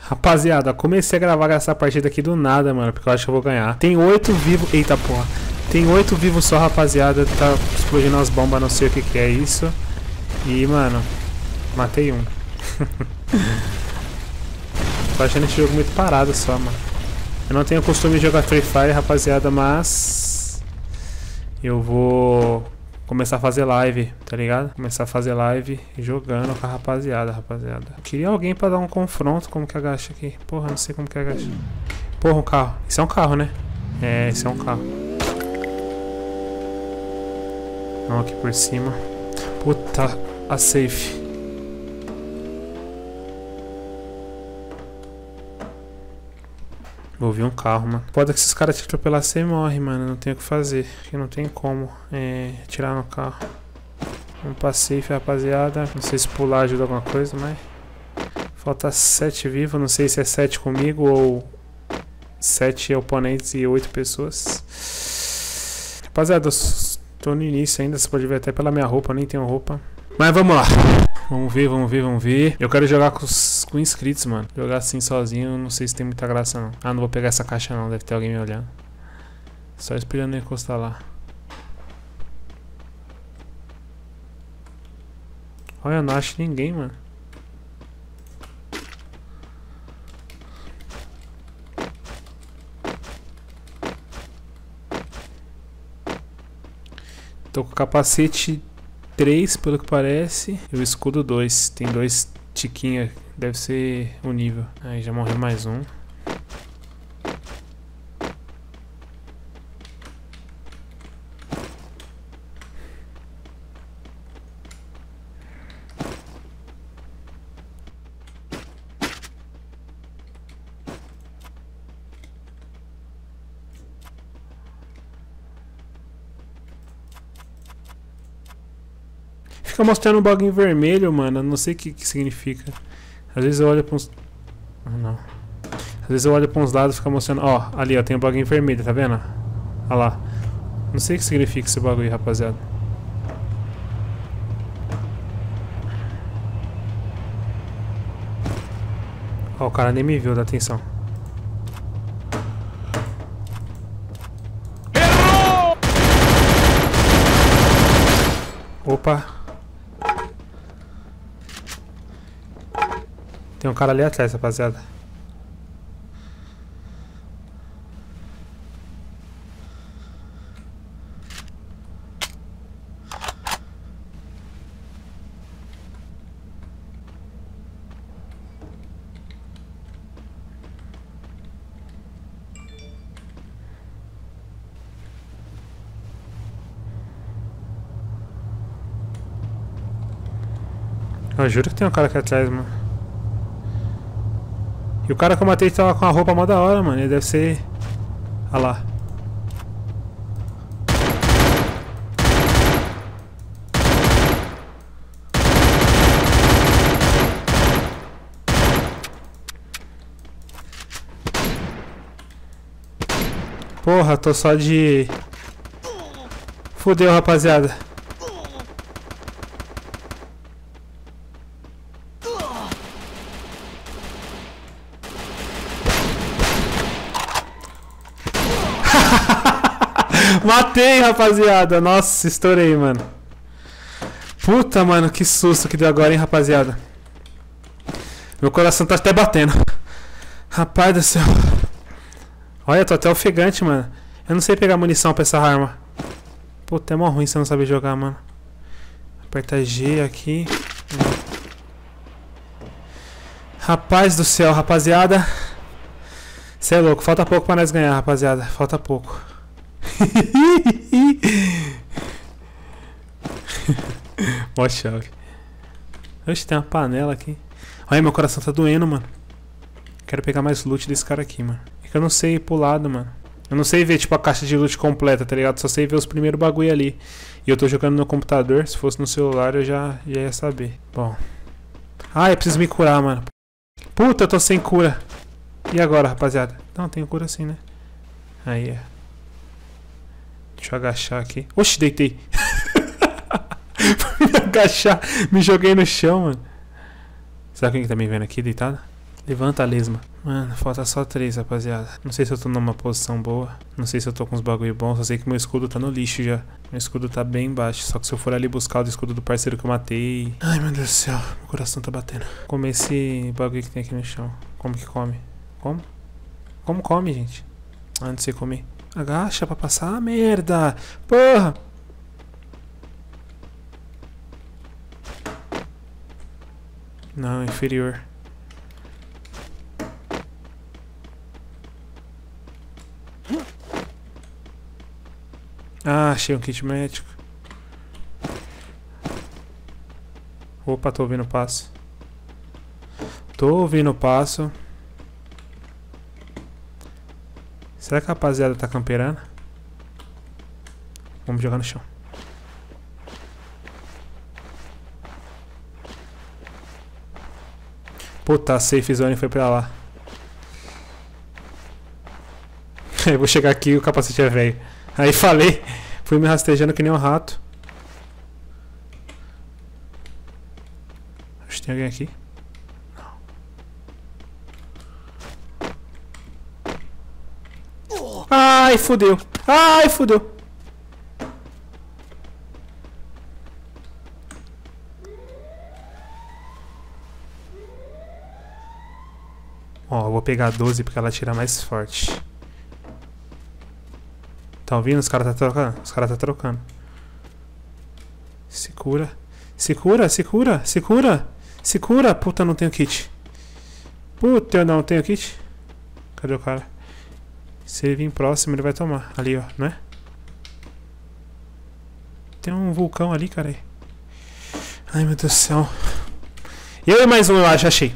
Rapaziada, comecei a gravar essa partida aqui do nada, mano, porque eu acho que eu vou ganhar. Tem 8 vivos. Eita porra. Tem 8 vivos só, rapaziada. Tá explodindo as bombas, não sei o que que é isso. E, mano, matei um. Tô achando esse jogo muito parado só, mano. Eu não tenho costume de jogar Free Fire, rapaziada, mas eu vou começar a fazer live, tá ligado? Começar a fazer live jogando com a rapaziada, Eu queria alguém pra dar um confronto. Como que agacha aqui? Porra, não sei como que agacha. Porra, um carro. Isso é um carro, né? É, isso é um carro. Não, aqui por cima. Puta, a safe. Vou ver um carro, mano. Pode que se os caras te atropelar, você morre, mano. Não tem o que fazer. Aqui não tem como tirar no carro. Vamos pra safe, rapaziada. Não sei se pular ajuda alguma coisa, mas... Falta 7 vivos. Não sei se é 7 comigo ou 7 oponentes e 8 pessoas. Rapaziada, eu tô no início ainda. Você pode ver até pela minha roupa. Eu nem tenho roupa. Mas vamos lá. Vamos ver. Eu quero jogar com inscritos, mano. Jogar assim sozinho, não sei se tem muita graça, não. Ah, não vou pegar essa caixa, não. Deve ter alguém me olhando. Só esperando ele encostar lá. Olha, eu não acho ninguém, mano. Tô com o capacete 3, pelo que parece, e o escudo 2. Tem 2 tiquinhos, deve ser o nível. Aí já morreu mais um. Fica mostrando um bagulho vermelho, mano. Não sei o que significa. Às vezes eu olho pra uns... Ah, não. Às vezes eu olho pra uns lados e fica mostrando... Ó, ali, ó, tem um bagulho vermelho, tá vendo? Olha lá. Não sei o que significa esse bagulho, rapaziada. Ó, o cara nem me viu, dá atenção. Opa. Tem um cara ali atrás, rapaziada. Eu juro que tem um cara aqui atrás, mano. E o cara que eu matei tava com a roupa mó da hora, mano. Ele deve ser... Olha lá. Porra, tô só de... Fudeu, rapaziada. Matei, rapaziada. Nossa, estourei, mano. Puta, mano, que susto que deu agora, hein, rapaziada. Meu coração tá até batendo. Rapaz do céu. Olha, tô até ofegante, mano. Eu não sei pegar munição pra essa arma. Puta, é mó ruim você não saber jogar, mano. Aperta G aqui. Rapaz do céu, rapaziada. Cê é louco, falta pouco pra nós ganhar, rapaziada. Falta pouco. Mó chave. Oxe, tem uma panela aqui. Olha, meu coração tá doendo, mano. Quero pegar mais loot desse cara aqui, mano. É que eu não sei ir pro lado, mano. Eu não sei ver, tipo, a caixa de loot completa, tá ligado? Só sei ver os primeiros bagulho ali. E eu tô jogando no computador. Se fosse no celular, eu já ia saber. Bom. Ah, eu preciso me curar, mano. Puta, eu tô sem cura. E agora, rapaziada? Não, tenho cura sim, né? Aí, é. Deixa eu agachar aqui. Oxi, deitei. Me agachar. Me joguei no chão, mano. Será que alguém tá me vendo aqui deitado? Levanta a lesma. Mano, falta só 3, rapaziada. Não sei se eu tô numa posição boa. Não sei se eu tô com uns bagulho bons. Só sei que meu escudo tá no lixo já. Meu escudo tá bem baixo. Só que se eu for ali buscar o escudo do parceiro que eu matei... Ai, meu Deus do céu. Meu coração tá batendo. Comer esse bagulho que tem aqui no chão. Como que come? Como? Como come, gente? Ah, não sei comer. Agacha pra passar. Ah, merda. Porra. Não, inferior. Ah, achei um kit médico. Opa, tô ouvindo o passo. Tô ouvindo o passo. Será que a rapaziada tá camperando? Vamos jogar no chão. Puta, a safe zone foi pra lá. Eu vou chegar aqui e o capacete é velho. Aí falei. Fui me rastejando que nem um rato. Acho que tem alguém aqui. Não. Ai, fodeu. Ai, fodeu. Ó, eu vou pegar a 12 porque ela tira mais forte. Tá ouvindo? Os caras tá trocando. Os caras tá trocando. Se cura. Se cura, se cura, se cura. Se cura. Puta, não tenho kit. Puta, eu não tenho kit. Cadê o cara? Se ele vir próximo, ele vai tomar. Ali, ó, né? Tem um vulcão ali, cara. Ai, meu Deus do céu. E mais um, eu acho. Achei.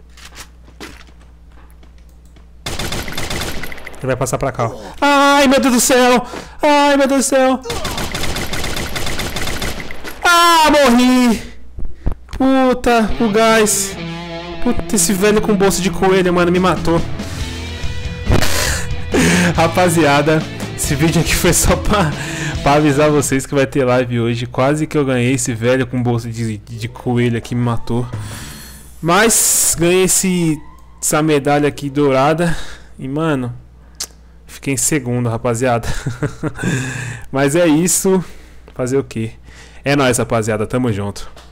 Ele vai passar pra cá, ó. Ai, meu Deus do céu! Ai, meu Deus do céu! Ah, morri! Puta, o gás. Puta, esse velho com bolsa de coelho, mano, me matou. Rapaziada, esse vídeo aqui foi só pra avisar vocês que vai ter live hoje. Quase que eu ganhei esse velho com bolsa de coelho aqui, me matou. Mas ganhei essa medalha aqui dourada. E, mano... Fiquei em segundo, rapaziada. Mas é isso. Fazer o quê? É nóis, rapaziada. Tamo junto.